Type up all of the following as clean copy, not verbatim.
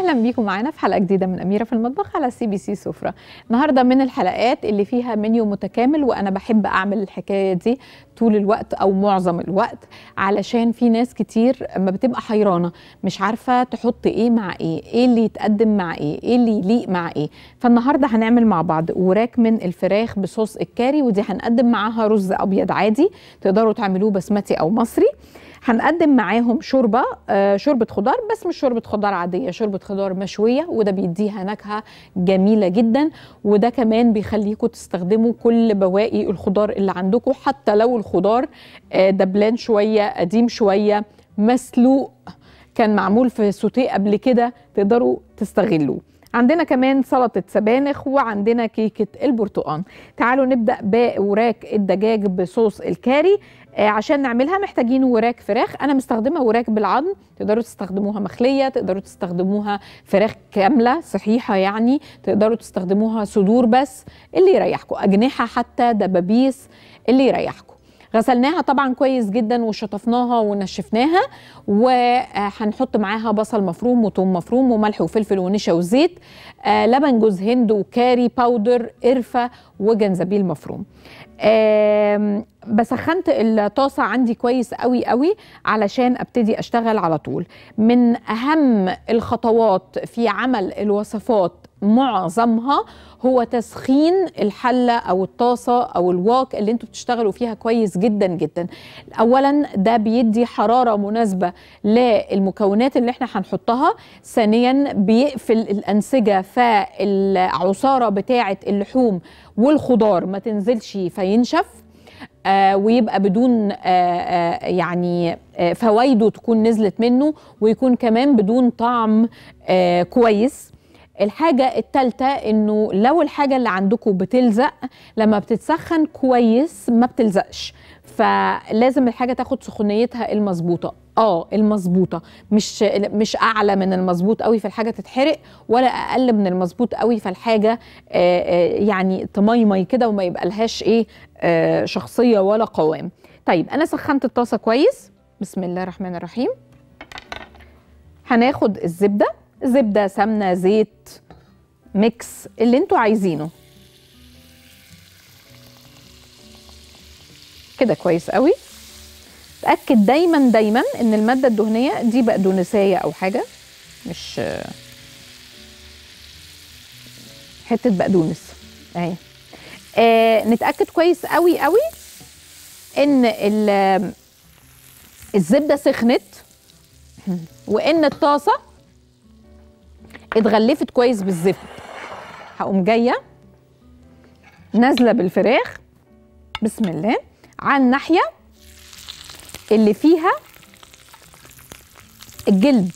اهلا بيكم معانا في حلقه جديده من اميره في المطبخ على CBC سفره. النهارده من الحلقات اللي فيها منيو متكامل، وانا بحب اعمل الحكايه دي طول الوقت او معظم الوقت، علشان في ناس كتير ما بتبقى حيرانه مش عارفه تحط ايه مع ايه اللي يتقدم مع ايه اللي يليق مع ايه. فالنهارده هنعمل مع بعض وراك من الفراخ بصوص الكاري، ودي هنقدم معاها رز ابيض عادي، تقدروا تعملوه بسمتي او مصري. هنقدم معاهم شوربه شوربه خضار، بس مش شوربه خضار عاديه، شوربه خضار مشويه، وده بيديها نكهه جميله جدا، وده كمان بيخليكم تستخدموا كل بواقي الخضار اللي عندكم، حتى لو الخضار دبلان شويه، قديم شويه، مسلوق، كان معمول في سوتيه قبل كده، تقدروا تستغلوه. عندنا كمان سلطة سبانخ، وعندنا كيكة البرتقال. تعالوا نبدأ بوراك الدجاج بصوص الكاري. عشان نعملها محتاجين وراك فراخ، أنا مستخدمة وراك بالعظم، تقدروا تستخدموها مخلية، تقدروا تستخدموها فراخ كاملة صحيحة يعني، تقدروا تستخدموها صدور بس، اللي يريحكم، أجنحة حتى، دبابيس، اللي يريحكم. غسلناها طبعا كويس جدا وشطفناها ونشفناها، وهنحط معاها بصل مفروم وثوم مفروم وملح وفلفل ونشا وزيت، لبن جوز هند وكاري باودر، قرفة وجنزبيل مفروم. بسخنت الطاسة عندي كويس قوي قوي علشان ابتدي اشتغل على طول. من اهم الخطوات في عمل الوصفات معظمها هو تسخين الحلة او الطاسة او الواك اللي انتوا بتشتغلوا فيها كويس جدا جدا. اولا ده بيدي حرارة مناسبة للمكونات اللي احنا هنحطها، ثانيا بيقفل الانسجة، فالعصارة بتاعة اللحوم والخضار ما تنزلش فينشف، ويبقى بدون يعني فوائده تكون نزلت منه، ويكون كمان بدون طعم كويس. الحاجة التالتة انه لو الحاجة اللي عندكم بتلزق، لما بتتسخن كويس ما بتلزقش، فلازم الحاجة تاخد سخونيتها المظبوطة، المظبوطة، مش اعلى من المظبوط قوي فالحاجة تتحرق، ولا اقل من المظبوط قوي فالحاجة يعني تميمي كده وما يبقى لهاش شخصية ولا قوام. طيب انا سخنت الطاسة كويس، بسم الله الرحمن الرحيم. هناخد الزبدة، زبدة، سمنة، زيت، ميكس اللي انتوا عايزينه كده كويس قوي. تأكد دايما دايما ان المادة الدهنية دي بقدونسية او حاجة، مش حتة بقدونس اهي. نتأكد كويس قوي قوي ان الزبدة سخنت، وان الطاسة اتغلفت كويس بالزبد. هقوم جايه نازله بالفراخ بسم الله على الناحيه اللي فيها الجلد،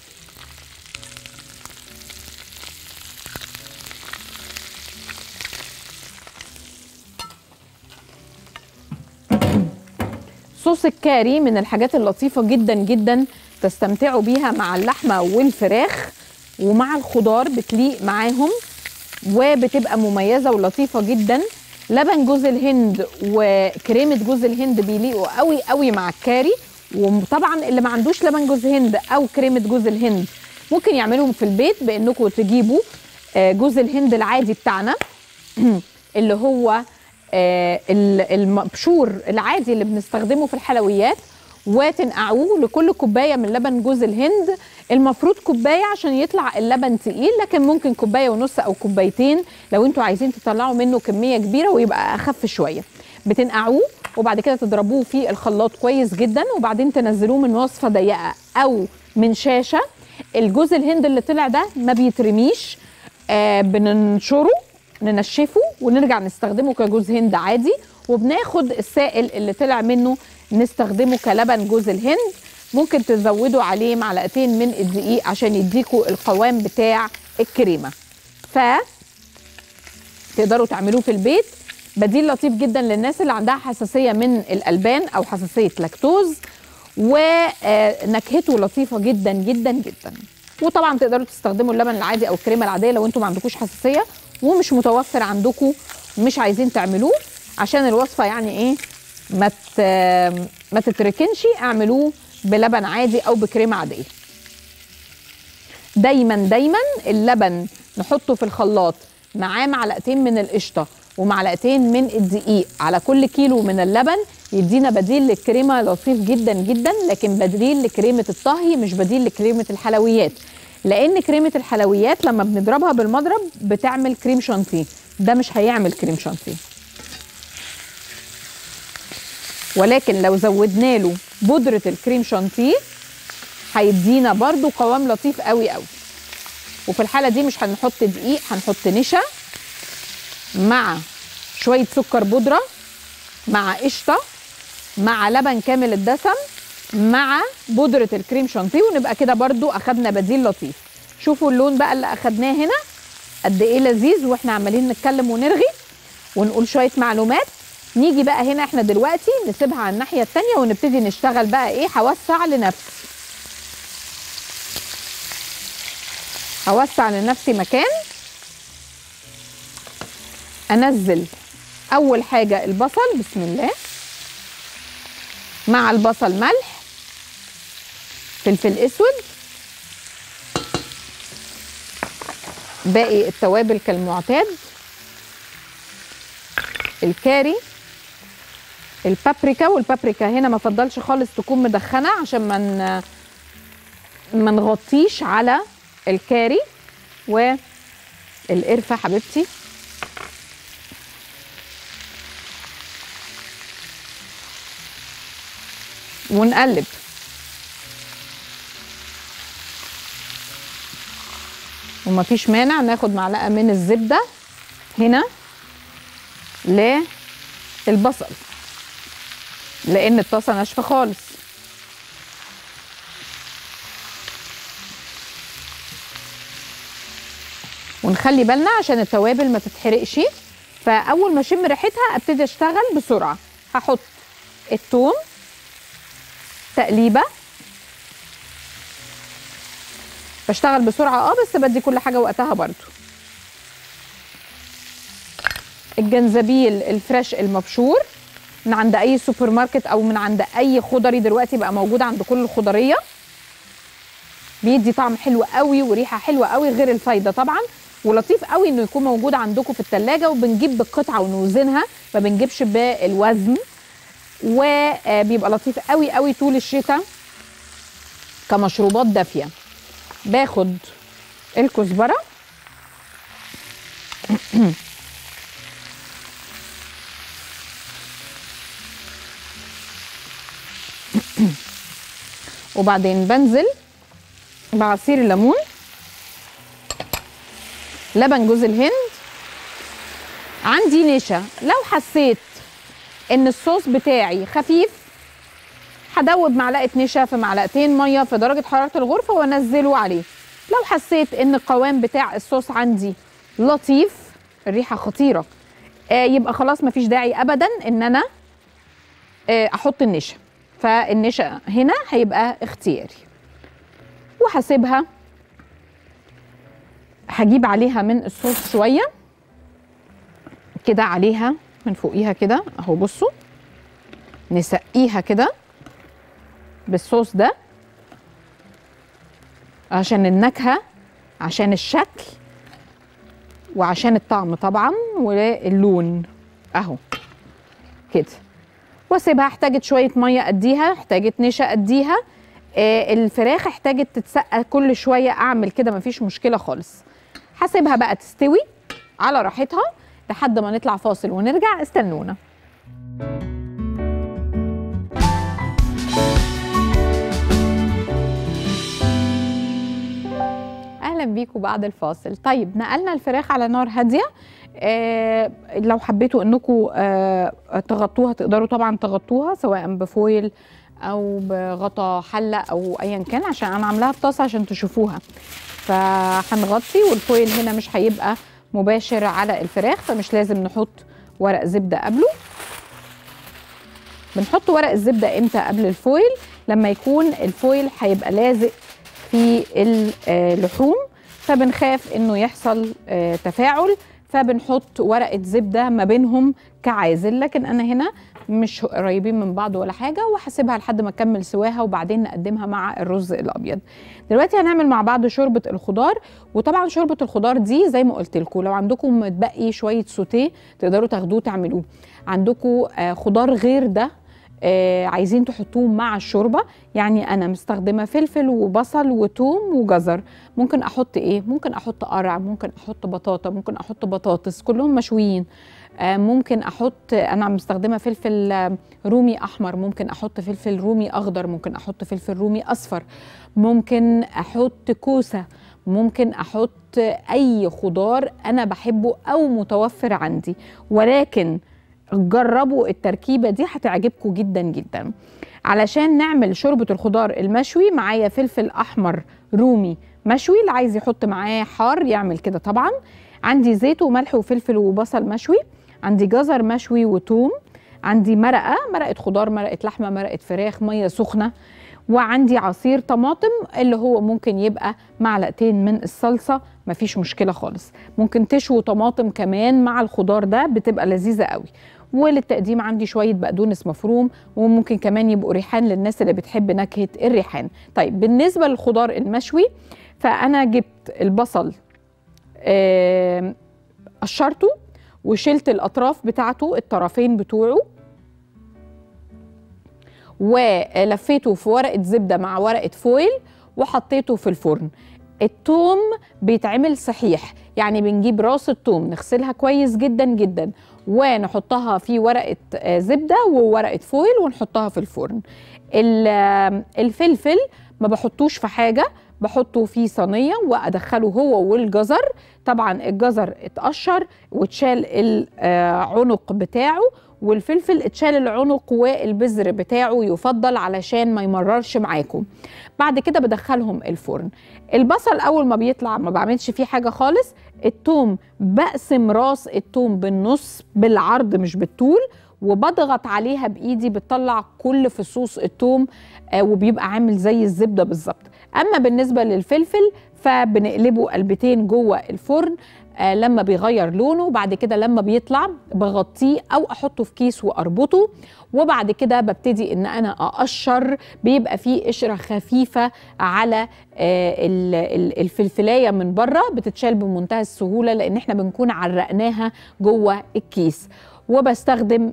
صوص الكاري من الحاجات اللطيفه جدا جدا تستمتعوا بيها مع اللحمه والفراخ ومع الخضار، بتليق معاهم وبتبقى مميزه ولطيفه جدا. لبن جوز الهند وكريمه جوز الهند بيليقوا قوي قوي مع الكاري، وطبعا اللي ما عندوش لبن جوز هند او كريمه جوز الهند ممكن يعملهم في البيت بانكم تجيبوا جوز الهند العادي بتاعنا اللي هو المبشور العادي اللي بنستخدمه في الحلويات، وتنقعوه. لكل كوبايه من لبن جوز الهند المفروض كوبايه عشان يطلع اللبن تقيل، لكن ممكن كوبايه ونص او كوبايتين لو انتوا عايزين تطلعوا منه كميه كبيره ويبقى اخف شويه. بتنقعوه وبعد كده تضربوه في الخلاط كويس جدا، وبعدين تنزلوه من وصفه ضيقه او من شاشه. الجوز الهند اللي طلع ده ما بيترميش، بننشره ننشفه ونرجع نستخدمه كجوز هند عادي، وبناخد السائل اللي طلع منه نستخدمه كلبن جوز الهند. ممكن تزودوا عليه معلقتين من الدقيق عشان يديكوا القوام بتاع الكريمه. تقدروا تعملوه في البيت، بديل لطيف جدا للناس اللي عندها حساسيه من الالبان او حساسيه لاكتوز، ونكهته لطيفه جدا جدا جدا. وطبعا تقدروا تستخدموا اللبن العادي او الكريمه العاديه لو انتم ما عندكوش حساسيه ومش متوفر عندكم، مش عايزين تعملوه عشان الوصفه يعني ما تتركنش، اعملوه بلبن عادي او بكريمه عاديه. دايما دايما اللبن نحطه في الخلاط معاه معلقتين من القشطه ومعلقتين من الدقيق على كل كيلو من اللبن، يدينا بديل للكريمه لطيف جدا جدا، لكن بديل لكريمه الطهي مش بديل لكريمه الحلويات، لان كريمه الحلويات لما بنضربها بالمضرب بتعمل كريم شانتيه، ده مش هيعمل كريم شانتيه. ولكن لو زودنا له بودره الكريم شانتيه هيدينا برضو قوام لطيف قوي قوي. وفي الحاله دي مش هنحط دقيق، هنحط نشا مع شويه سكر بودره مع قشطه مع لبن كامل الدسم مع بودره الكريم شانتيه، ونبقى كده برضو اخدنا بديل لطيف. شوفوا اللون بقى اللي اخدناه هنا قد ايه لذيذ، واحنا عمالين نتكلم ونرغي ونقول شويه معلومات. نيجي بقى هنا احنا دلوقتي نسيبها على الناحيه الثانيه ونبتدي نشتغل بقى ايه، هوسع لنفسي، هوسع لنفسي مكان. انزل اول حاجه البصل، بسم الله، مع البصل ملح، فلفل اسود، باقي التوابل كالمعتاد، الكاري، البابريكا. والبابريكا هنا ما فضلش خالص تكون مدخنه عشان ما نغطيش على الكاري، والقرفه حبيبتي، ونقلب. ومفيش مانع ناخد معلقه من الزبده هنا للبصل لان الطاسه ناشفه خالص. ونخلي بالنا عشان التوابل ما تتحرقش، فاول ما اشم ريحتها ابتدي اشتغل بسرعه. هحط الثوم تقليبه، بشتغل بسرعه بس بدي كل حاجه وقتها برضو. الجنزبيل الفريش المبشور من عند اي سوبر ماركت او من عند اي خضري، دلوقتي بقى موجود عند كل الخضريه، بيدي طعم حلو قوي وريحه حلوه قوي غير الفايده طبعا. ولطيف قوي انه يكون موجود عندكم في الثلاجه، وبنجيب بالقطعه ونوزنها، ما بنجيبش بالوزن، وبيبقى لطيف قوي قوي طول الشتاء كمشروبات دافيه. باخد الكزبره وبعدين بنزل بعصير الليمون، لبن جوز الهند، عندي نشا. لو حسيت ان الصوص بتاعي خفيف هدوب معلقه نشا في معلقتين ميه في درجه حراره الغرفه وانزله عليه. لو حسيت ان القوام بتاع الصوص عندي لطيف، الريحه خطيره، يبقى خلاص مفيش داعي ابدا ان انا احط النشا، فالنشا هنا هيبقى اختياري. وهسيبها، هجيب عليها من الصوص شويه كده عليها من فوقيها كده اهو، بصوا نسقيها كده بالصوص ده عشان النكهه، عشان الشكل، وعشان الطعم طبعا واللون اهو كده. واسيبها. احتاجت شويه ميه اديها، احتاجت نشا اديها، الفراخ احتاجت تتسقى كل شويه اعمل كده، مفيش مشكله خالص. هسيبها بقى تستوي على راحتها لحد ما نطلع فاصل ونرجع، استنونا. اهلا بيكم بعد الفاصل. طيب نقلنا الفراخ على نار هاديه، لو حبيتوا انكم تغطوها تقدروا طبعا تغطوها، سواء بفويل او بغطا حله او ايا كان، عشان انا عاملاها في طاسه عشان تشوفوها. فهنغطي، والفويل هنا مش هيبقى مباشر على الفراخ، فمش لازم نحط ورق زبده قبله. بنحط ورق الزبده امتى قبل الفويل؟ لما يكون الفويل هيبقى لازق في اللحوم، فبنخاف انه يحصل تفاعل، فبنحط ورقه زبده ما بينهم كعازل، لكن انا هنا مش قريبين من بعض ولا حاجه، وهسيبها لحد ما اكمل سواها وبعدين نقدمها مع الرز الابيض. دلوقتي هنعمل مع بعض شوربه الخضار. وطبعا شوربه الخضار دي زي ما قلت لكم، لو عندكم متبقي شويه سوتيه تقدروا تاخدوه تعملوه، عندكم خضار غير ده عايزين تحطوه مع الشوربه، يعني انا مستخدمه فلفل وبصل وتوم وجزر. ممكن احط ايه؟ ممكن احط قرع، ممكن احط بطاطا، ممكن احط بطاطس، كلهم مشويين. ممكن احط، انا مستخدمه فلفل رومي احمر، ممكن احط فلفل رومي اخضر، ممكن احط فلفل رومي اصفر، ممكن احط كوسه، ممكن احط اي خضار انا بحبه او متوفر عندي. ولكن جربوا التركيبه دي هتعجبكم جدا جدا. علشان نعمل شوربه الخضار المشوي، معايا فلفل احمر رومي مشوي، اللي عايز يحط معاه حار يعمل كده طبعا. عندي زيت وملح وفلفل وبصل مشوي، عندي جزر مشوي وتوم، عندي مرقه خضار، مرقه لحمه، مرقه فراخ، ميه سخنه، وعندي عصير طماطم اللي هو ممكن يبقى معلقتين من الصلصه، مفيش مشكله خالص. ممكن تشوي طماطم كمان مع الخضار ده بتبقى لذيذه قوي. وللتقديم عندي شويه بقدونس مفروم، وممكن كمان يبقوا ريحان للناس اللي بتحب نكهه الريحان. طيب بالنسبه للخضار المشوي، فانا جبت البصل قشرته وشلت الاطراف بتاعته، الطرفين بتوعه، ولفيته في ورقه زبده مع ورقه فويل وحطيته في الفرن. الثوم بيتعمل صحيح، يعني بنجيب راس الثوم نغسلها كويس جدا جدا ونحطها في ورقه زبده وورقه فويل ونحطها في الفرن. الفلفل ما بحطوش في حاجه، بحطه في صينيه وادخله هو والجزر. طبعا الجزر اتقشر واتشال العنق بتاعه، والفلفل اتشال العنق والبذر بتاعه يفضل علشان ما يمررش معاكم. بعد كده بدخلهم الفرن. البصل اول ما بيطلع ما بعملش فيه حاجه خالص. الثوم بقسم راس الثوم بالنص بالعرض مش بالطول، وبضغط عليها بايدي بتطلع كل فصوص الثوم وبيبقى عامل زي الزبده بالظبط. اما بالنسبه للفلفل فبنقلبه قلبتين جوه الفرن لما بيغير لونه، وبعد كده لما بيطلع بغطيه او احطه في كيس واربطه، وبعد كده ببتدي ان انا اقشر، بيبقى فيه قشره خفيفه على الفلفلايه من بره، بتتشال بمنتهى السهوله لان احنا بنكون عرقناها جوه الكيس. وبستخدم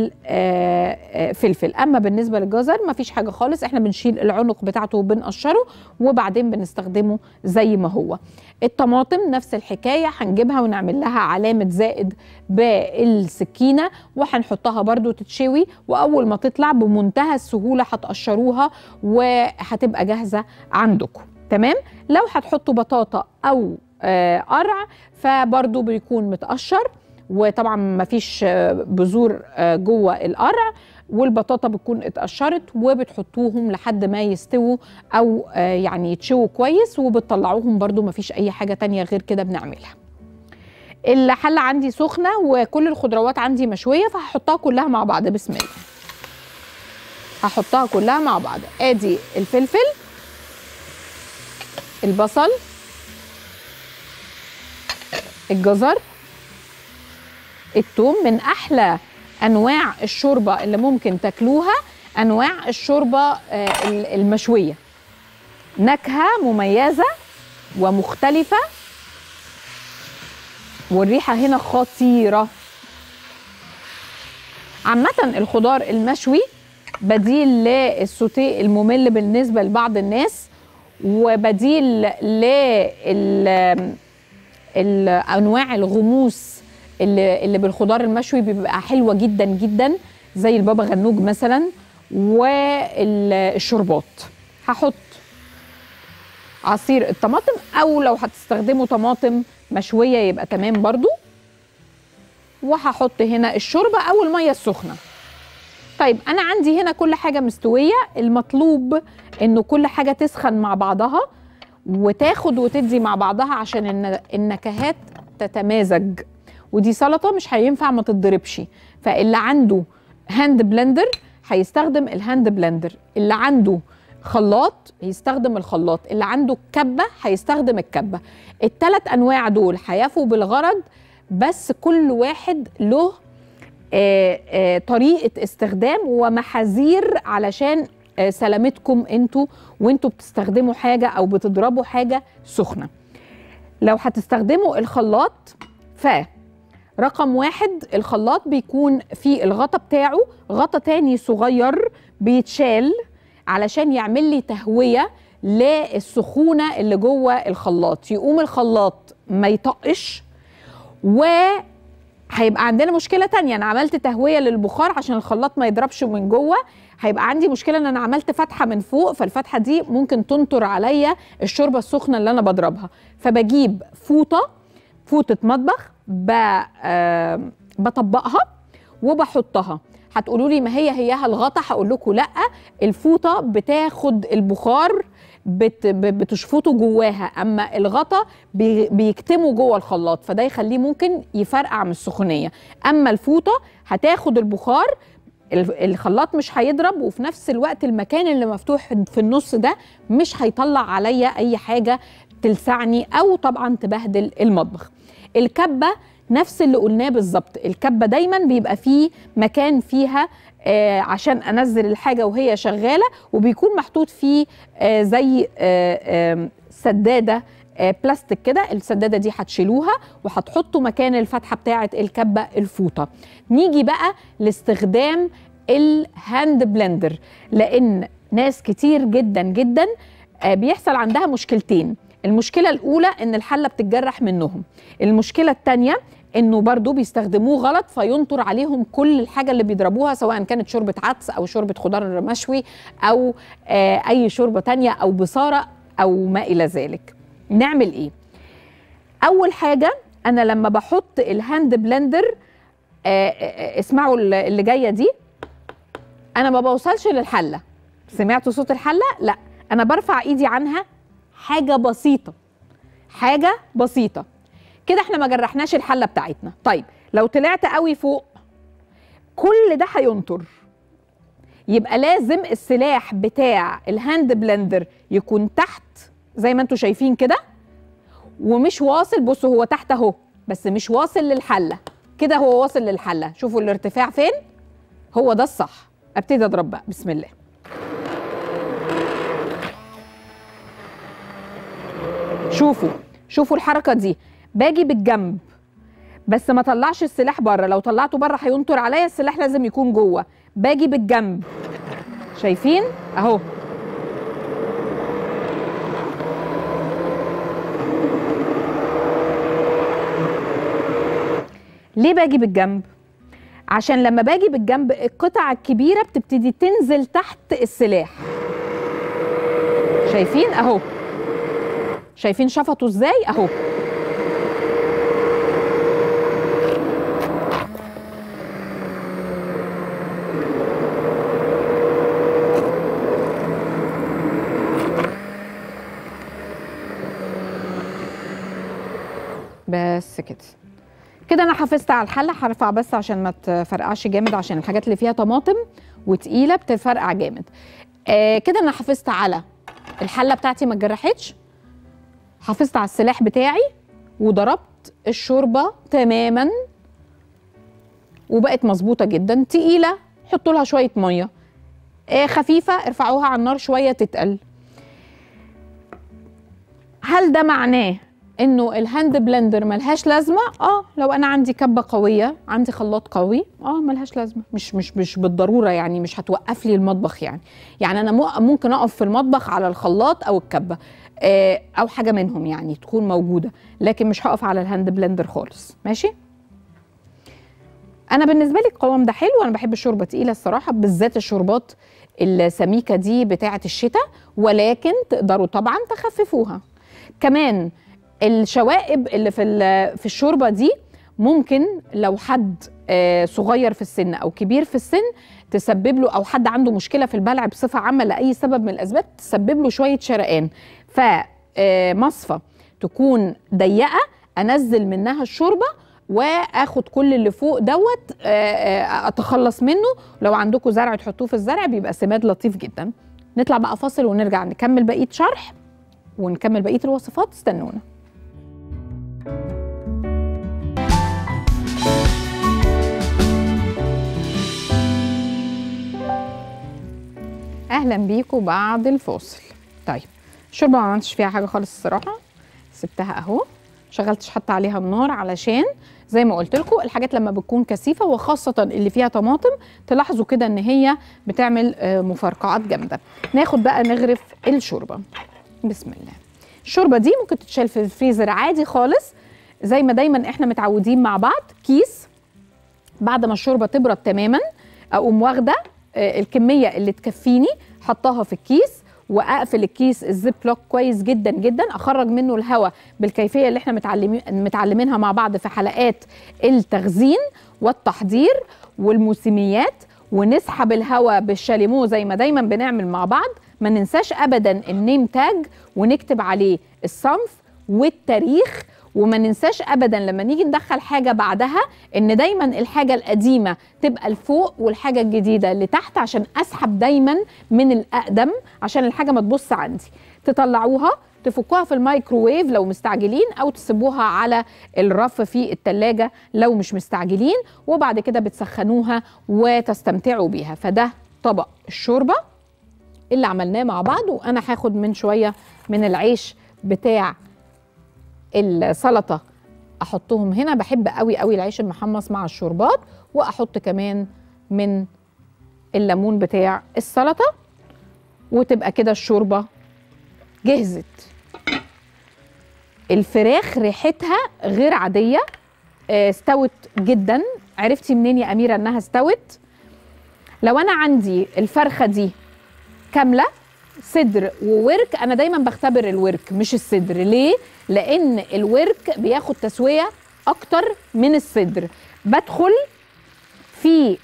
الفلفل. اما بالنسبه للجزر مفيش حاجه خالص، احنا بنشيل العنق بتاعته وبنقشره وبعدين بنستخدمه زي ما هو. الطماطم نفس الحكايه، هنجيبها ونعمل لها علامه زائد بالسكينه وهنحطها برضو تتشوي، واول ما تطلع بمنتهى السهوله هتقشروها وهتبقى جاهزه عندكم. تمام. لو هتحطوا بطاطا او قرع فبرضو بيكون متقشر، وطبعا مفيش بذور جوه القرع، والبطاطا بتكون اتقشرت، وبتحطوهم لحد ما يستووا او يعني يتشووا كويس، وبتطلعوهم برضو مفيش اي حاجه تانية غير كده بنعملها. الحله عندي سخنه وكل الخضروات عندي مشويه، فهحطها كلها مع بعض. بسم الله. هحطها كلها مع بعض. ادي الفلفل، البصل، الجزر، الثوم. من احلى انواع الشوربه اللي ممكن تاكلوها انواع الشوربه المشويه، نكهه مميزه ومختلفه، والريحه هنا خطيره. عامه الخضار المشوي بديل للسوتيه الممل بالنسبه لبعض الناس، وبديل لانواع الغموس اللي بالخضار المشوي بيبقى حلوه جدا جدا، زي البابا غنوج مثلا والشربات. هحط عصير الطماطم، او لو هتستخدموا طماطم مشويه يبقى تمام برضو، وهحط هنا الشوربه او الميه السخنه. طيب انا عندي هنا كل حاجه مستويه، المطلوب انه كل حاجه تسخن مع بعضها وتاخد وتدي مع بعضها عشان النكهات تتمازج. ودي سلطه مش هينفع ما تتضربش، فاللي عنده هاند بلندر هيستخدم الهاند بلندر، اللي عنده خلاط هيستخدم الخلاط، اللي عنده كبه هيستخدم الكبه. الثلاث انواع دول هيفوا بالغرض بس كل واحد له طريقة استخدام ومحاذير علشان سلامتكم وانتوا بتستخدموا حاجة أو بتضربوا حاجة سخنة. لو هتستخدموا الخلاط رقم 1 الخلاط بيكون في الغطا بتاعه غطا تاني صغير بيتشال علشان يعمل لي تهوية للسخونة اللي جوه الخلاط، يقوم الخلاط ما يطقش. وهيبقى عندنا مشكلة تانية، أنا عملت تهوية للبخار عشان الخلاط ما يضربش من جوه، هيبقى عندي مشكلة ان انا عملت فتحة من فوق، فالفتحة دي ممكن تنطر عليا الشوربة السخنة اللي انا بضربها. فبجيب فوطة مطبخ بطبقها وبحطها. هتقولوا لي ما هيها الغطا، هقول لكم لا، الفوطة بتاخد البخار بتشفطه جواها، اما الغطا بيكتمه جوه الخلاط، فده يخليه ممكن يفرقع من السخونية. اما الفوطة هتاخد البخار، الخلاط مش هيضرب، وفي نفس الوقت المكان اللي مفتوح في النص ده مش هيطلع عليا اي حاجة تلسعني او طبعا تبهدل المطبخ. الكبة نفس اللي قلناه بالظبط، الكبة دايما بيبقى فيه مكان فيها عشان انزل الحاجة وهي شغالة، وبيكون محطوط فيه زي سدادة بلاستيك كده، السدادة دي هتشيلوها وهتحطوا مكان الفتحة بتاعة الكبة الفوطة. نيجي بقى لاستخدام الهاند بلندر، لان ناس كتير جدا جدا بيحصل عندها مشكلتين. المشكلة الأولى إن الحلة بتتجرح منهم، المشكلة التانية إنه برضو بيستخدموه غلط فينطر عليهم كل الحاجة اللي بيضربوها، سواء كانت شوربة عدس أو شوربة خضار مشوي أو أي شوربة تانية أو بصارة أو ما إلى ذلك. نعمل إيه؟ أول حاجة أنا لما بحط الهاند بلندر، اسمعوا اللي جاية دي، أنا ما بوصلش للحلة. سمعتوا صوت الحلة؟ لا، أنا برفع إيدي عنها حاجة بسيطة كده، احنا ما جرحناش الحلة بتاعتنا. طيب لو طلعت قوي فوق كل ده هينطر، يبقى لازم السلاح بتاع الهاند بلندر يكون تحت زي ما انتوا شايفين كده، ومش واصل. بصوا هو تحت اهو بس مش واصل للحلة كده، هو واصل للحلة. شوفوا الارتفاع فين، هو ده الصح. ابتدي اضرب بقى، بسم الله. شوفوا الحركة دي، باجي بالجنب بس ما طلعش السلاح بره، لو طلعته بره هينطر عليا، السلاح لازم يكون جوه. باجي بالجنب، شايفين اهو. ليه باجي بالجنب؟ عشان لما باجي بالجنب القطع الكبيرة بتبتدي تنزل تحت السلاح. شايفين اهو، شايفين شفطوا ازاي اهو. بس كده انا حافظت على الحله. هرفع بس عشان ما تفرقعش جامد، عشان الحاجات اللي فيها طماطم وتقيله بتفرقع جامد. كده انا حافظت على الحله بتاعتي ما اتجرحتش، حافظت على السلاح بتاعي، وضربت الشوربه تماما وبقت مظبوطه جدا. تقيله حطوا لها شويه ميه، خفيفه ارفعوها على النار شويه تتقل. هل ده معناه انه الهاند بلندر ملهاش لازمه؟ لو انا عندي كبه قويه، عندي خلاط قوي، ملهاش لازمه، مش بالضروره يعني، مش هتوقف لي المطبخ يعني انا ممكن اقف في المطبخ على الخلاط او الكبه او حاجه منهم يعني تكون موجوده، لكن مش هقف على الهاند بلندر خالص. ماشي. انا بالنسبه لي القوام ده حلو، انا بحب الشوربه تقيله الصراحه، بالذات الشوربات السميكه دي بتاعه الشتاء، ولكن تقدروا طبعا تخففوها. كمان الشوائب اللي في الشوربه دي ممكن لو حد صغير في السن او كبير في السن تسبب له، او حد عنده مشكله في البلع بصفه عامه لاي سبب من الاسباب تسبب له شويه شرقان، فمصفى تكون ضيقه انزل منها الشوربه واخد كل اللي فوق دوت اتخلص منه. لو عندكم زرع تحطوه في الزرع بيبقى سماد لطيف جدا. نطلع بقى فاصل ونرجع نكمل بقيه شرح ونكمل بقيه الوصفات. استنونا. اهلا بيكم بعد الفاصل. طيب الشوربه ما عملتش فيها حاجه خالص الصراحه، سبتها اهو، شغلتش حتى عليها النار علشان زي ما قلت لكم الحاجات لما بتكون كثيفه وخاصه اللي فيها طماطم تلاحظوا كده ان هي بتعمل مفرقعات جامده. ناخد بقى نغرف الشوربه. بسم الله. الشوربه دي ممكن تتشال في الفريزر عادي خالص زي ما دايما احنا متعودين مع بعض. كيس بعد ما الشوربه تبرد تماما اقوم واخده الكميه اللي تكفيني حطاها في الكيس، واقفل الكيس الزيب لوك كويس جدا جدا، اخرج منه الهواء بالكيفيه اللي احنا متعلمينها مع بعض في حلقات التخزين والتحضير والموسميات، ونسحب الهواء بالشاليمو زي ما دايما بنعمل مع بعض. ما ننساش ابدا النيم تاج ونكتب عليه الصنف والتاريخ، وما ننساش ابدا لما نيجي ندخل حاجه بعدها ان دايما الحاجه القديمه تبقى لفوق والحاجه الجديده لتحت، عشان اسحب دايما من الاقدم عشان الحاجه ما تبص عندي. تطلعوها تفكوها في الميكروويف لو مستعجلين، او تسيبوها على الرف في التلاجة لو مش مستعجلين، وبعد كده بتسخنوها وتستمتعوا بيها. فده طبق الشوربه اللي عملناه مع بعض. وانا هاخد من شويه من العيش بتاع السلطه احطهم هنا، بحب قوي قوي العيش المحمص مع الشوربات، واحط كمان من الليمون بتاع السلطه، وتبقى كده الشوربه جهزت. الفراخ ريحتها غير عاديه، استوت جدا. عرفتي منين يا اميره انها استوت؟ لو انا عندي الفرخه دي كامله صدر وورك، انا دايما بختبر الورك مش الصدر. ليه؟ لان الورك بياخد تسويه اكتر من الصدر. بدخل في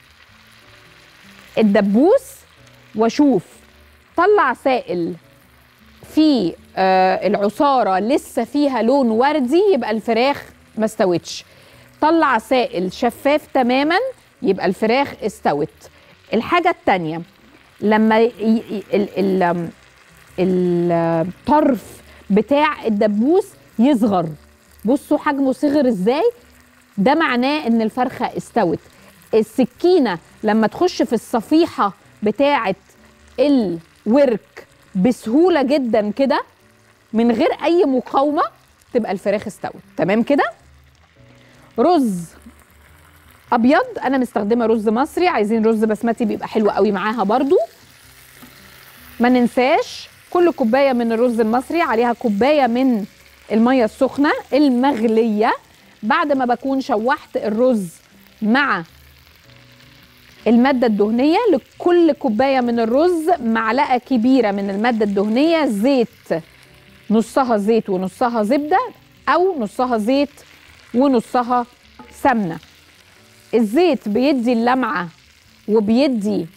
الدبوس واشوف طلع سائل في العصاره لسه فيها لون وردي، يبقى الفراخ ما استوتش. طلع سائل شفاف تماما يبقى الفراخ استوت. الحاجه الثانيه لما الطرف بتاع الدبوس يصغر، بصوا حجمه صغر ازاي، ده معناه ان الفرخه استوت. السكينه لما تخش في الصفيحه بتاعه الورك بسهوله جدا كده من غير اي مقاومه تبقى الفراخ استوت. تمام كده. رز ابيض، انا مستخدمه رز مصري، عايزين رز بسمتي بيبقى حلو قوي معاها برضو. ما ننساش كل كوبايه من الرز المصري عليها كوبايه من الميه السخنه المغليه. بعد ما بكون شوحت الرز مع الماده الدهنيه، لكل كوبايه من الرز معلقه كبيره من الماده الدهنيه زيت، نصها زيت ونصها زبده، او نصها زيت ونصها سمنه. الزيت بيدي اللمعه وبيدي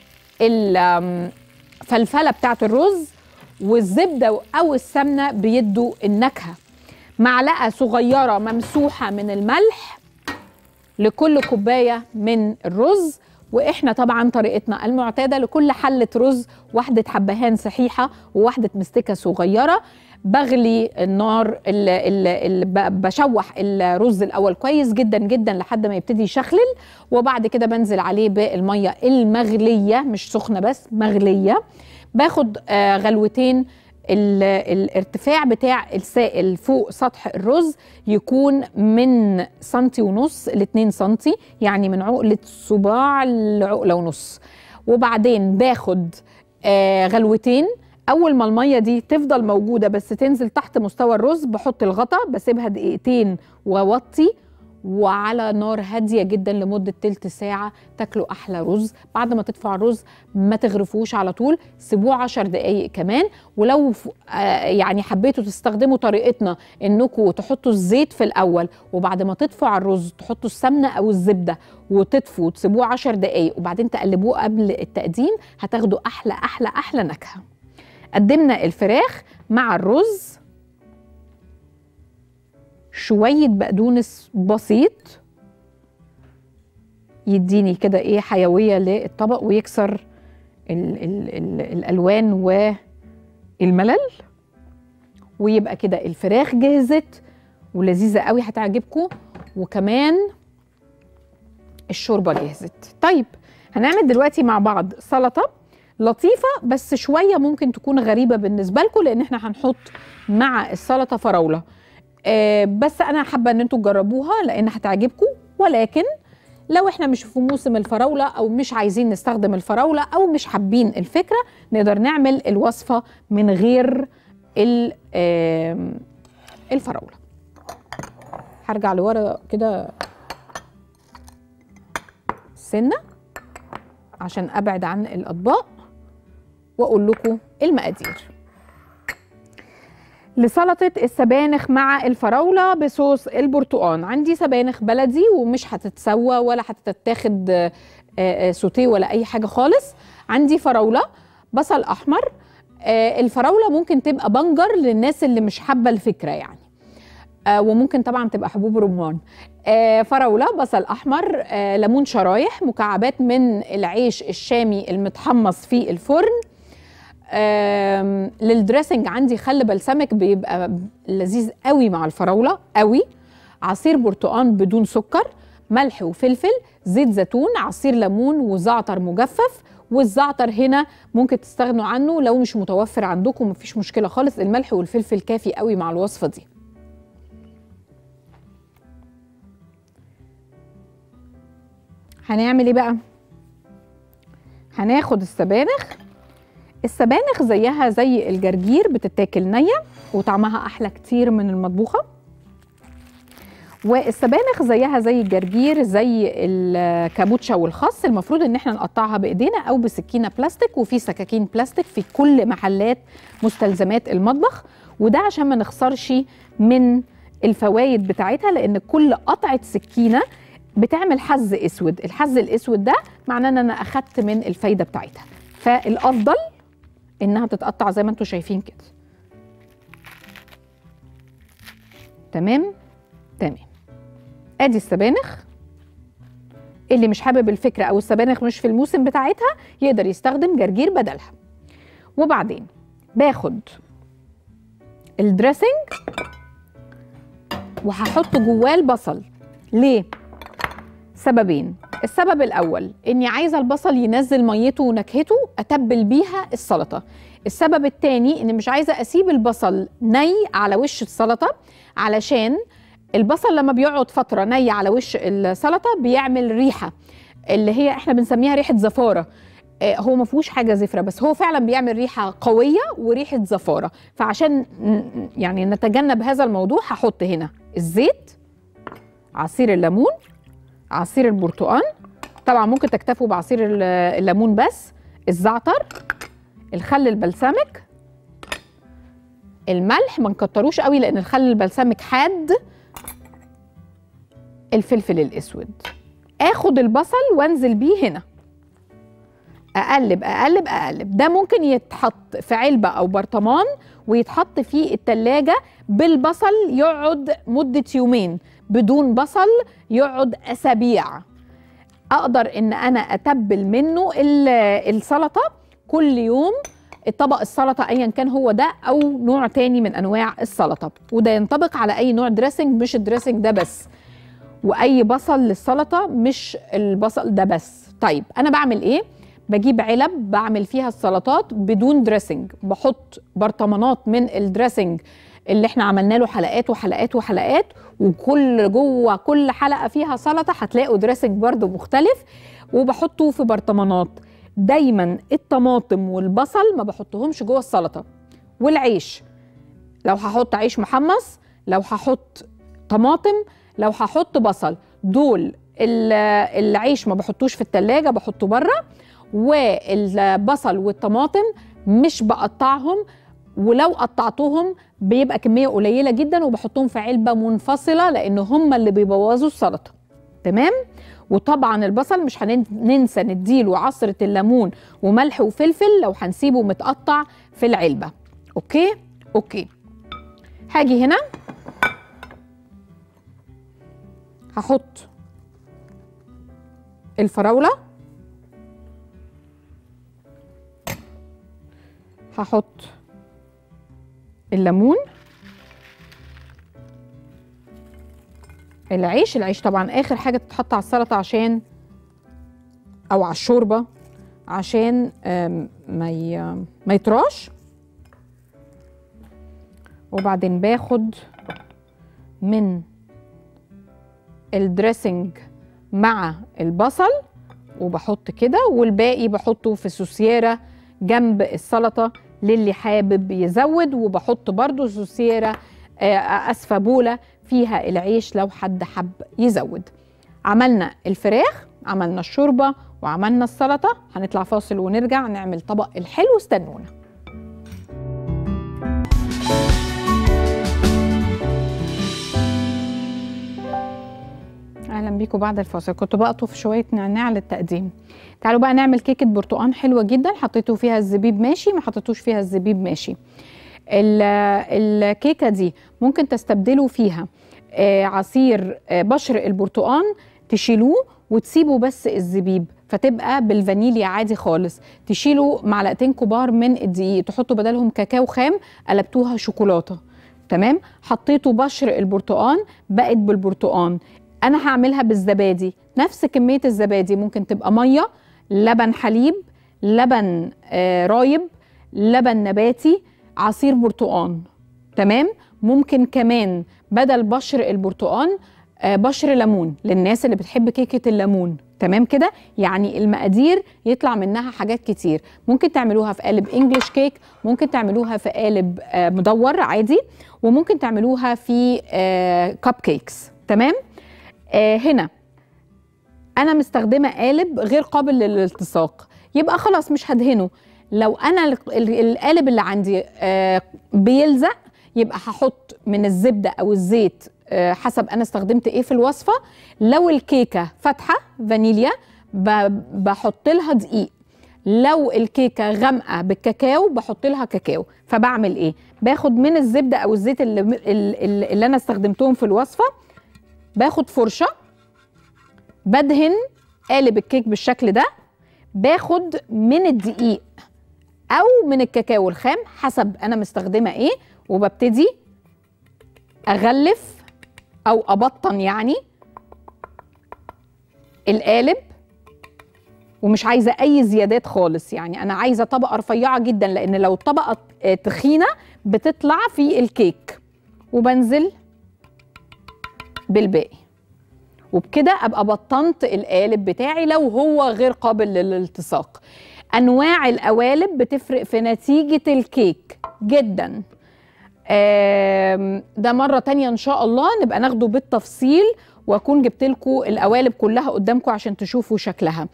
الفلفله بتاعت الرز، والزبده او السمنه بيدوا النكهه. معلقه صغيره ممسوحه من الملح لكل كوبايه من الرز. واحنا طبعا طريقتنا المعتاده لكل حله رز واحده حبهان صحيحه وواحده مستكه صغيره. بغلي النار بشوح الرز الاول كويس جدا جدا لحد ما يبتدي يشخلل، وبعد كده بنزل عليه بالميه المغليه مش سخنه بس مغليه. باخد غلوتين. الارتفاع بتاع السائل فوق سطح الرز يكون من سنتي ونص ل2 سنتي، يعني من عقلة صباع لعقلة ونص. وبعدين باخد غلوتين. اول ما الميه دي تفضل موجوده بس تنزل تحت مستوى الرز، بحط الغطا بسيبها دقيقتين واوطي، وعلى نار هاديه جدا لمده تلت ساعه تاكلوا احلى رز. بعد ما تدفع الرز ما تغرفوش على طول، سيبوه 10 دقائق كمان. ولو يعني حبيتوا تستخدموا طريقتنا انكم تحطوا الزيت في الاول وبعد ما تدفعوا الرز تحطوا السمنه او الزبده وتدفوا وتسيبوه 10 دقائق وبعدين تقلبوه قبل التقديم، هتاخدوا احلى احلى احلى نكهه. قدمنا الفراخ مع الرز، شوية بقدونس بسيط يديني كده ايه حيوية للطبق ويكسر الألوان والملل، ويبقى كده الفراخ جهزت ولذيذة قوي هتعجبكم، وكمان الشوربة جهزت. طيب هنعمل دلوقتي مع بعض سلطة لطيفه بس شويه ممكن تكون غريبه بالنسبه لكم، لان احنا هنحط مع السلطه فراوله. بس انا حابه ان انتوا تجربوها لان هتعجبكم. ولكن لو احنا مش في موسم الفراوله او مش عايزين نستخدم الفراوله او مش حابين الفكره، نقدر نعمل الوصفه من غير الفراوله. هرجع لورا كده سنه عشان ابعد عن الاطباق واقول لكم المقادير. لسلطه السبانخ مع الفراوله بصوص البرتقال، عندي سبانخ بلدي ومش هتتسوى ولا هتتاخد سوتيه ولا اي حاجه خالص. عندي فراوله، بصل احمر. الفراوله ممكن تبقى بنجر للناس اللي مش حابه الفكره يعني، وممكن طبعا تبقى حبوب رمان. فراوله، بصل احمر، ليمون شرايح، مكعبات من العيش الشامي المتحمص في الفرن. للدريسنج عندي خل بلسمك بيبقى لذيذ قوي مع الفراوله قوي. عصير برتقان بدون سكر، ملح وفلفل، زيت زيتون، عصير ليمون وزعتر مجفف. والزعتر هنا ممكن تستغنوا عنه لو مش متوفر عندكم، مفيش مشكله خالص، الملح والفلفل كافي قوي مع الوصفه دي. هنعمل ايه بقى؟ هناخد السبانخ زيها زي الجرجير بتتاكل نيه وطعمها احلى كتير من المطبوخه. والسبانخ زيها زي الجرجير زي الكابوتشا والخس، المفروض ان احنا نقطعها بايدينا او بسكينه بلاستيك، وفي سكاكين بلاستيك في كل محلات مستلزمات المطبخ، وده عشان ما نخسرش من الفوائد بتاعتها، لان كل قطعه سكينه بتعمل حز اسود. الحز الاسود ده معناه ان انا اخدت من الفايده بتاعتها، فالافضل انها تتقطع زي ما انتم شايفين كده. تمام. ادي السبانخ. اللي مش حابب الفكره او السبانخ مش في الموسم بتاعتها يقدر يستخدم جرجير بدلها. وبعدين باخد الدريسنج وهحط جواه البصل. ليه؟ سببين. السبب الاول اني عايزه البصل ينزل ميته ونكهته اتبل بيها السلطه. السبب الثاني اني مش عايزه اسيب البصل ني على وش السلطه، علشان البصل لما بيقعد فتره ني على وش السلطه بيعمل ريحه اللي هي احنا بنسميها ريحه زفاره. هو ما فيهوش حاجه زفره، بس هو فعلا بيعمل ريحه قويه وريحه زفاره. فعشان يعني نتجنب هذا الموضوع هحط هنا الزيت، عصير الليمون، عصير البرتقال، طبعا ممكن تكتفوا بعصير الليمون بس، الزعتر، الخل البلسمك، الملح ما نكتروش قوي لان الخل البلسمك حاد، الفلفل الاسود. اخد البصل وانزل بيه هنا، اقلب اقلب اقلب. ده ممكن يتحط في علبه او برطمان ويتحط في التلاجة بالبصل يقعد مده يومين، بدون بصل يقعد اسابيع. اقدر ان انا اتبل منه السلطه كل يوم، الطبق السلطه ايا كان هو ده او نوع تاني من انواع السلطه، وده ينطبق على اي نوع دريسنج مش الدريسنج ده بس، واي بصل للسلطه مش البصل ده بس. طيب انا بعمل ايه؟ بجيب علب بعمل فيها السلطات بدون دريسنج، بحط برطمانات من الدريسنج اللي احنا عملنا له حلقات وحلقات وحلقات، وكل جوه كل حلقه فيها سلطه هتلاقوا دريسنج برضو مختلف، وبحطه في برطمانات. دايما الطماطم والبصل ما بحطهمش جوه السلطه، والعيش لو هحط عيش محمص، لو هحط طماطم، لو هحط بصل، دول العيش ما بحطوش في التلاجة، بحطه بره. والبصل والطماطم مش بقطعهم، ولو قطعتهم بيبقى كمية قليلة جدا، وبحطهم في علبة منفصلة لأن هم اللي بيبوظوا السلطة. تمام؟ وطبعا البصل مش هننسى نديله عصرة الليمون وملح وفلفل لو هنسيبه متقطع في العلبة. اوكي. هاجي هنا هحط الفراولة، هحط الليمون، العيش طبعا اخر حاجه تتحط على السلطه عشان او على الشوربه عشان ما يطراش. وبعدين باخد من الدريسنج مع البصل وبحط كده، والباقي بحطه في سوسيرة جنب السلطة للي حابب يزود، وبحط برضو سوسيرة اسفة بولة فيها العيش لو حد حب يزود. عملنا الفراخ، عملنا الشوربة، وعملنا السلطة. هنطلع فاصل ونرجع نعمل طبق الحلو، استنونا. اهلا بيكم بعد الفاصل. كنت بقطف شويه نعناع للتقديم. تعالوا بقى نعمل كيكه برتقان حلوه جدا. حطيتوا فيها الزبيب ماشي، ما حطيتوش فيها الزبيب ماشي. الكيكه دي ممكن تستبدلوا فيها عصير بشر البرتقان، تشيلوه وتسيبوا بس الزبيب، فتبقى بالفانيليا عادي خالص. تشيلوا معلقتين كبار من الدقيق، تحطوا بدلهم كاكاو خام، قلبتوها شوكولاته. تمام. حطيتوا بشر البرتقان، بقت بالبرتقان. انا هعملها بالزبادي، نفس كميه الزبادي، ممكن تبقى ميه، لبن حليب، لبن رايب، لبن نباتي، عصير برتقان. تمام. ممكن كمان بدل بشر البرتقان بشر ليمون للناس اللي بتحب كيكه الليمون. تمام كده. يعني المقادير يطلع منها حاجات كتير. ممكن تعملوها في قالب انجليش كيك، ممكن تعملوها في قالب مدور عادي، وممكن تعملوها في كب كيكس. تمام. هنا انا مستخدمه قالب غير قابل للالتصاق، يبقى خلاص مش هدهنه. لو انا القالب اللي عندي بيلزق، يبقى هحط من الزبده او الزيت حسب انا استخدمت ايه في الوصفه. لو الكيكه فاتحه فانيليا بحط لها دقيق، لو الكيكه غامقه بالكاكاو بحط لها كاكاو. فبعمل ايه؟ باخد من الزبده او الزيت اللي انا استخدمتهم في الوصفه، باخد فرشه بدهن قالب الكيك بالشكل ده، باخد من الدقيق او من الكاكاو الخام حسب انا مستخدمه ايه، وببتدي اغلف او ابطن يعني القالب. ومش عايزه اي زيادات خالص، يعني انا عايزه طبقه رفيعه جدا، لان لو طبقه تخينه بتطلع في الكيك. وبنزل بالباقي، وبكده ابقى بطنت القالب بتاعي لو هو غير قابل للالتصاق. انواع القوالب بتفرق في نتيجه الكيك جدا. ده مره تانية ان شاء الله نبقى ناخده بالتفصيل، واكون جبت لكم القوالب كلها قدامكم عشان تشوفوا شكلها.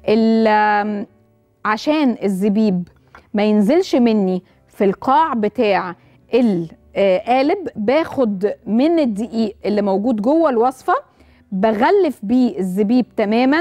عشان الزبيب ما ينزلش مني في القاع بتاع القالب، باخد من الدقيق اللي موجود جوه الوصفه، بغلف بيه الزبيب تماما،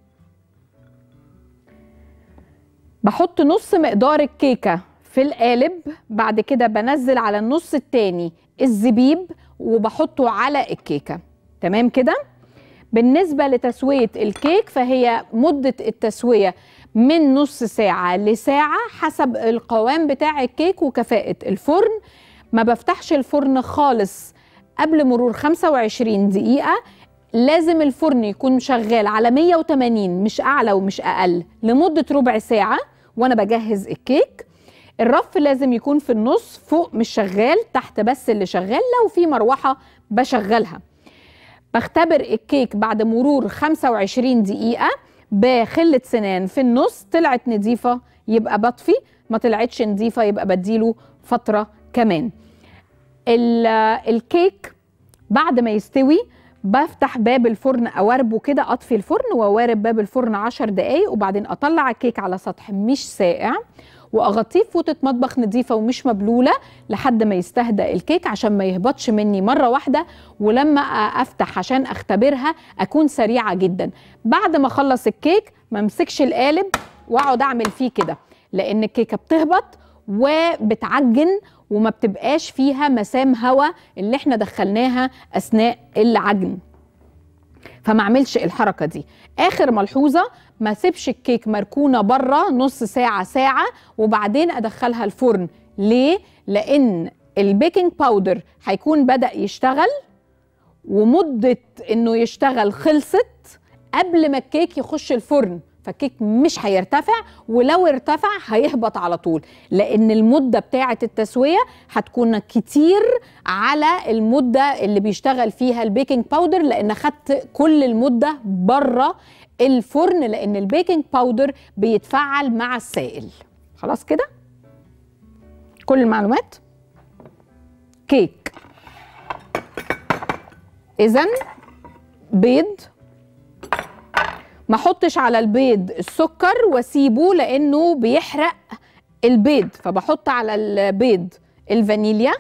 بحط نص مقدار الكيكه في القالب، بعد كده بنزل على النص التاني الزبيب وبحطه على الكيكه. تمام كده. بالنسبه لتسويه الكيك، فهي مده التسويه من نص ساعه لساعه حسب القوام بتاع الكيك وكفاءه الفرن. ما بفتحش الفرن خالص قبل مرور 25 دقيقه. لازم الفرن يكون شغال على 180 مش اعلى ومش اقل لمده ربع ساعه وانا بجهز الكيك. الرف لازم يكون في النص، فوق مش شغال، تحت بس اللي شغال، لو في مروحه بشغلها. بختبر الكيك بعد مرور 25 دقيقه بخله سنان في النص، طلعت نظيفه يبقى بطفي، ما طلعتش نظيفه يبقى بديله فتره كمان. الكيك بعد ما يستوي بفتح باب الفرن اواربه كده، اطفي الفرن واوارب باب الفرن 10 دقايق، وبعدين اطلع الكيك على سطح مش ساقع واغطيه بفوطه مطبخ نظيفه ومش مبلوله لحد ما يستهدى الكيك، عشان ما يهبطش مني مره واحده، ولما افتح عشان اختبرها اكون سريعه جدا. بعد ما اخلص الكيك ما امسكش القالب واقعد اعمل فيه كده، لان الكيكه بتهبط وبتعجن وما بتبقاش فيها مسام هواء اللي احنا دخلناها اثناء العجن، فما اعملش الحركه دي. اخر ملحوظه، ما سيبش الكيك مركونه بره نص ساعه ساعه وبعدين ادخلها الفرن. ليه؟ لان البيكنج باودر هيكون بدأ يشتغل ومده انه يشتغل خلصت قبل ما الكيك يخش الفرن، فالكيك مش هيرتفع، ولو ارتفع هيهبط على طول، لان المده بتاعه التسويه هتكون كتير على المده اللي بيشتغل فيها البيكنج باودر، لان خدت كل المده بره الفرن، لان البيكنج باودر بيتفاعل مع السائل. خلاص كده كل المعلومات. كيك، اذن بيض، ما احطش على البيض السكر واسيبه لانه بيحرق البيض، فبحط على البيض الفانيليا.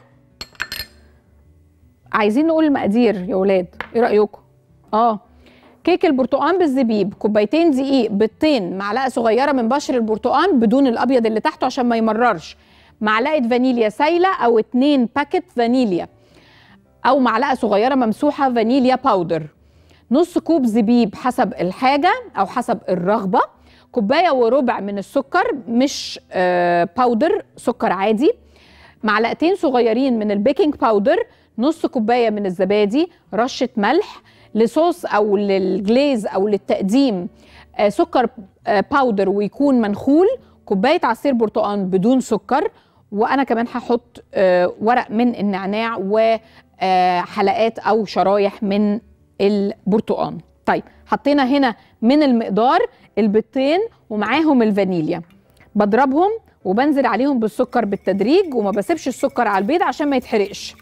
عايزين نقول المقادير يا ولاد، ايه رايكم؟ كيك البرتقال بالزبيب، كوبايتين دقيق، بيضتين، معلقه صغيره من بشر البرتقال بدون الابيض اللي تحته عشان ما يمررش، معلقه فانيليا سايله او 2 باكت فانيليا، او معلقه صغيره ممسوحه فانيليا باودر، نص كوب زبيب حسب الحاجه او حسب الرغبه، كوبايه وربع من السكر مش باودر، سكر عادي، معلقتين صغيرين من البيكنج باودر، نص كوبايه من الزبادي، رشه ملح، لصوص او للجليز او للتقديم سكر باودر ويكون منخول، كوبايه عصير برتقال بدون سكر، وانا كمان هحط ورق من النعناع وحلقات او شرايح من البرتقال. طيب حطينا هنا من المقدار البيضتين ومعاهم الفانيليا، بضربهم وبنزل عليهم بالسكر بالتدريج، وما بسيبش السكر على البيض عشان ما يتحرقش.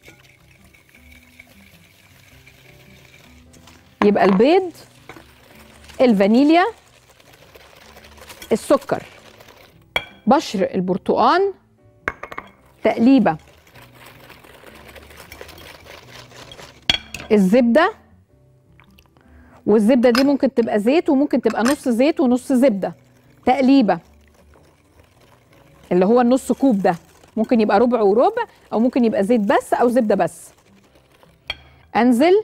يبقى البيض، الفانيليا، السكر، بشر البرتقال، تقليبه، الزبده، والزبده دي ممكن تبقى زيت وممكن تبقى نص زيت ونص زبده، تقليبه اللي هو النص كوب ده ممكن يبقى ربع وربع، او ممكن يبقى زيت بس او زبده بس. انزل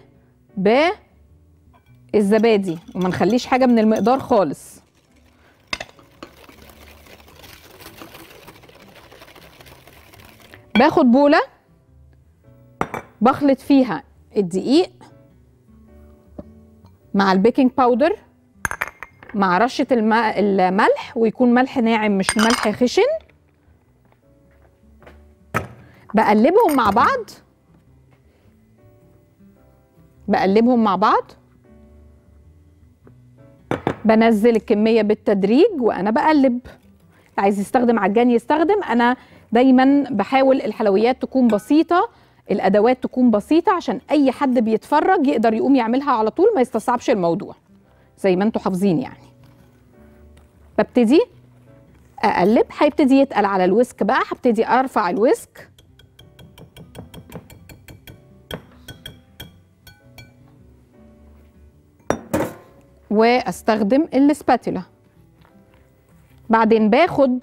بالزبادي وما نخليش حاجه من المقدار خالص، باخد بوله بخلط فيها الدقيق مع البيكنج باودر مع رشه الملح، ويكون ملح ناعم مش ملح خشن، بقلبهم مع بعض، بنزل الكميه بالتدريج وانا بقلب. عايز يستخدم عجان يستخدم، انا دايما بحاول الحلويات تكون بسيطه، الادوات تكون بسيطه، عشان اي حد بيتفرج يقدر يقوم يعملها على طول، ما يستصعبش الموضوع زي ما انتوا حافظين يعني. ببتدي اقلب، هيبتدي يتقل على الويسك بقى، هبتدي ارفع الويسك واستخدم السباتولا. بعدين باخد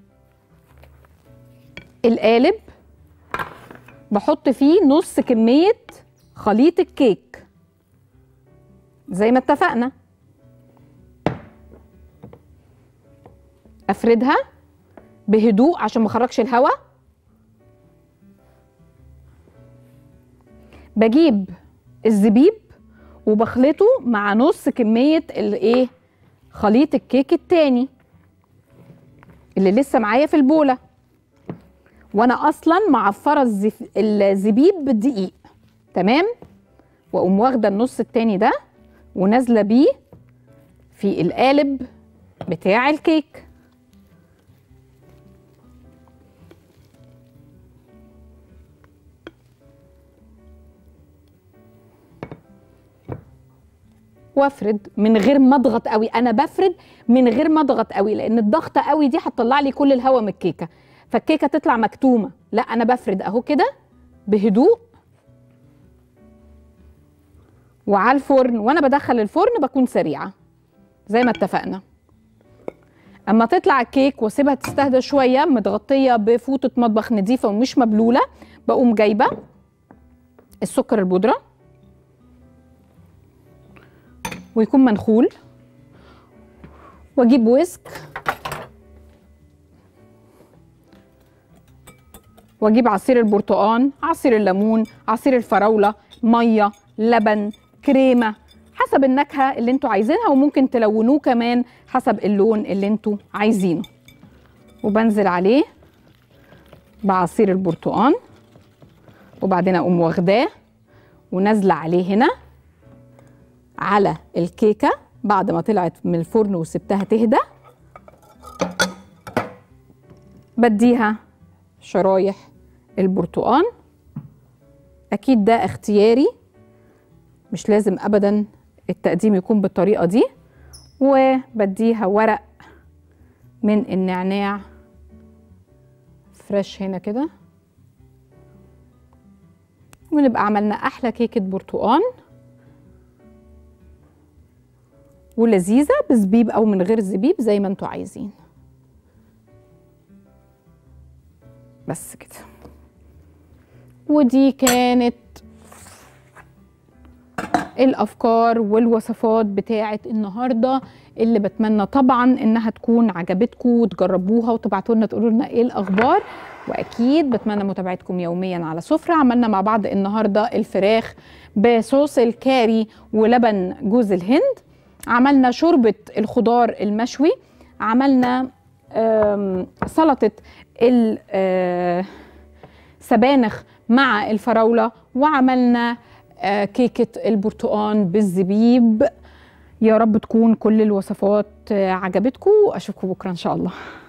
القالب بحط فيه نص كمية خليط الكيك زي ما اتفقنا، افردها بهدوء عشان ما اخرجش الهواء. بجيب الزبيب وبخلطه مع نص كمية خليط الكيك التاني اللي لسه معايا في البولة، وانا اصلا معفرة الزبيب بالدقيق، تمام؟ واقوم واخدة النص التاني ده ونازلة بيه في القالب بتاع الكيك. وافرد من غير ما اضغط قوي، انا بفرد من غير ما اضغط قوي، لان الضغطه قوي دي هتطلع لي كل الهواء من الكيكه، فالكيكه تطلع مكتومه. لا انا بفرد اهو كده بهدوء، وعلى الفرن وانا بدخل الفرن بكون سريعه زي ما اتفقنا. اما تطلع الكيك واسيبها تستهدى شويه متغطيه بفوطه مطبخ نظيفه ومش مبلوله، بقوم جايبه السكر البودره ويكون منخول، واجيب ويسك واجيب عصير البرتقال، عصير الليمون، عصير الفراوله، ميه، لبن، كريمه، حسب النكهه اللي انتوا عايزينها، وممكن تلونوه كمان حسب اللون اللي انتوا عايزينه. وبنزل عليه بعصير البرتقال، وبعدين اقوم واخداه ونازله عليه هنا على الكيكه بعد ما طلعت من الفرن وسبتها تهدى. بديها شرايح البرتقال، اكيد ده اختياري، مش لازم ابدا التقديم يكون بالطريقه دي. وبديها ورق من النعناع فريش هنا كده، ونبقى عملنا احلى كيكه برتقال ولذيذه بزبيب او من غير زبيب زي ما انتوا عايزين. بس كده. ودي كانت الافكار والوصفات بتاعه النهارده، اللي بتمنى طبعا انها تكون عجبتكم وتجربوها وتبعتوا لنا تقولوا لنا ايه الاخبار. واكيد بتمنى متابعتكم يوميا على سفرة. عملنا مع بعض النهارده الفراخ بصوص الكاري ولبن جوز الهند، عملنا شوربه الخضار المشوي، عملنا سلطه السبانخ مع الفراوله، وعملنا كيكه البرتقال بالزبيب. يا رب تكون كل الوصفات عجبتكم، واشوفكم بكره ان شاء الله.